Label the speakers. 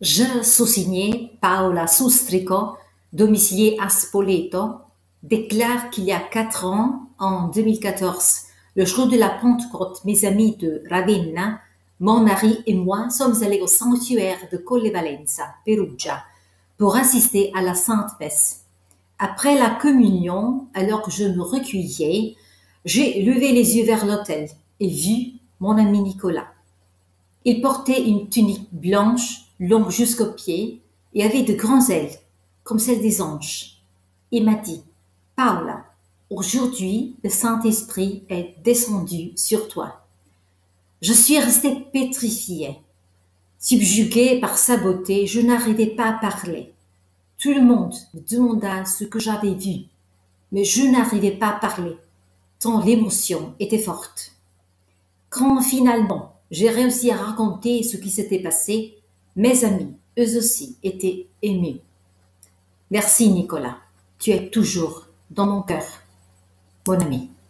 Speaker 1: Je sous-signée Paola Sustrico, domiciliée à Spoleto, déclare qu'il y a 4 ans, en 2014, le jour de la Pentecôte, mes amis de Ravenna, mon mari et moi sommes allés au sanctuaire de Colle Valenza, Perugia, pour assister à la Sainte Messe. Après la communion, alors que je me recueillais, j'ai levé les yeux vers l'autel et vu mon ami Nicolas. Il portait une tunique blanche, longue jusqu'aux pieds, et avait de grands ailes, comme celles des anges. Il m'a dit, Paola, aujourd'hui le Saint-Esprit est descendu sur toi. Je suis restée pétrifiée. Subjuguée par sa beauté, je n'arrivais pas à parler. Tout le monde me demanda ce que j'avais vu, mais je n'arrivais pas à parler, tant l'émotion était forte. Quand finalement j'ai réussi à raconter ce qui s'était passé, mes amis, eux aussi, étaient émus. Merci Nicolas, tu es toujours dans mon cœur, mon ami.